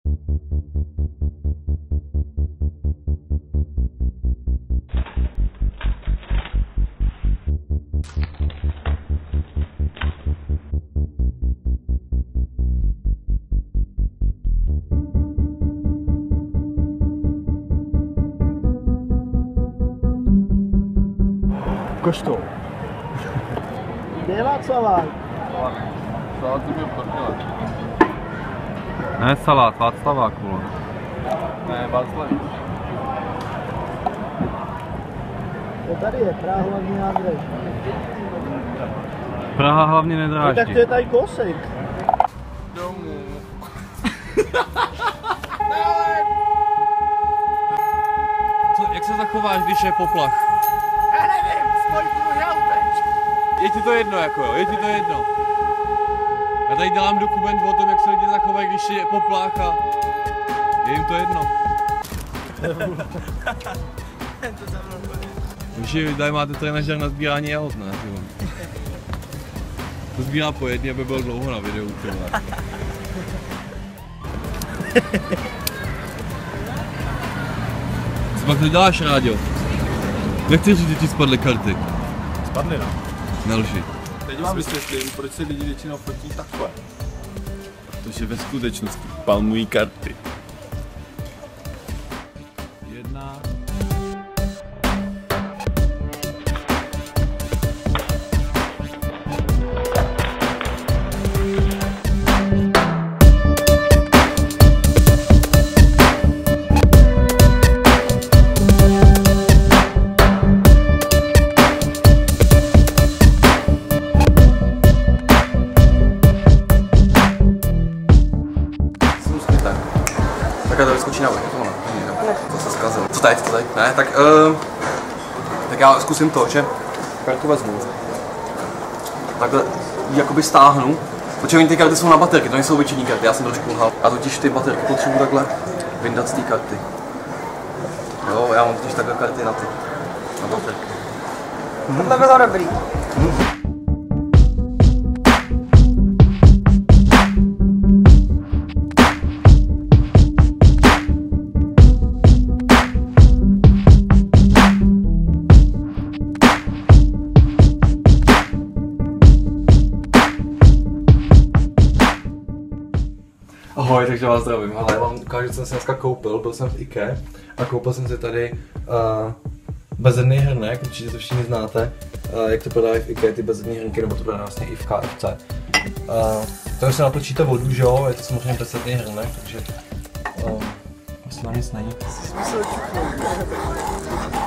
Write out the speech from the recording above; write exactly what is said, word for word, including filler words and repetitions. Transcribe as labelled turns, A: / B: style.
A: Koštou. Kde je Václavák?
B: Salát by byl prdele.
C: Ne salát, Václavák, vole.
B: Ne, Václav.
A: To tady je, Praha hlavní nádraží.
C: Praha hlavně nedráždí.
A: Tak to je tady kousek.
B: Domů.
C: Co, jak se zachováš, když je poplach?
B: Já nevím, spojď můj auteč.
C: Je ti to jedno, jako jo, je ti to jedno. Já tady dělám dokument o tom, jak se lidi zachovají, když je poplach a je jim to jedno.
B: To za mnou chodí.
C: Už tady máte trenažer na sbírání jahod, ne? To sbírá po jedně, aby byl dlouho na videu. Co pak to děláš, Ráďo? Nechci říct, že ti spadly karty.
B: Spadly, no.
C: Nelži.
B: Teď vám vysvětlím, proč se lidi většinou fotí takhle. Protože ve skutečnosti palmují karty.
C: Jedna.
D: Takhle to vyskočí na vrch, tohle. To se zkazilo. Co teď, co teď? Ne, tak uh, tak já zkusím to, že kartu vezmu. Takhle ji jakoby stáhnu, protože oni ty karty jsou na baterky, to nejsou obyčejní karty, já jsem trošku lhal. A totiž ty baterky potřebuji takhle vyndat z té karty. Jo, já mám totiž takhle karty na ty, na baterky.
A: To bylo dobrý.
D: Ahoj, takže vás zdravím. Ale já vám ukážu, co jsem si dneska koupil. Byl jsem v IKEA a koupil jsem si tady uh, bezedný hrnek, určitě to všichni znáte, uh, jak to prodávají v IKEA ty bezedný hrnky, nebo to prodávají vlastně i v K F C. Uh, to se natočíte vodu, že jo, je to samozřejmě bezedný hrnek, takže uh, vlastně na nic není.